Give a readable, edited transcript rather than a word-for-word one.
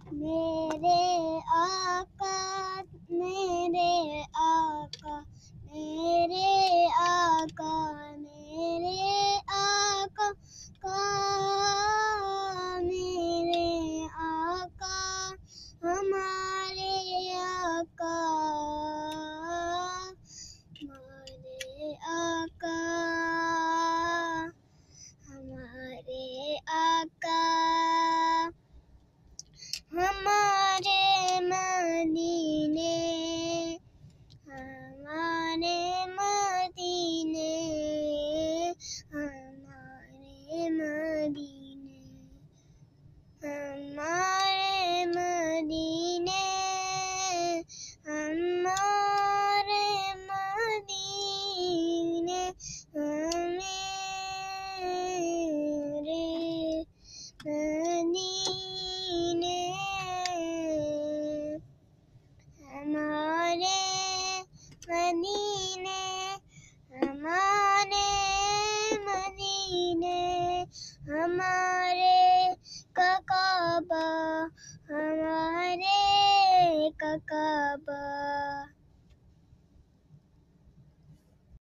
मेरे आका मेरे आका मेरे आका मेरे आका का मेरे आका हमारे आका हमारे आका हमारे आका हमारे मदीने हमारे मदीने हमारे मदीने हमारे मदीने हमारे मदीने हमारे मदीने हमारे मदीने हमारे काबा हमारे काबा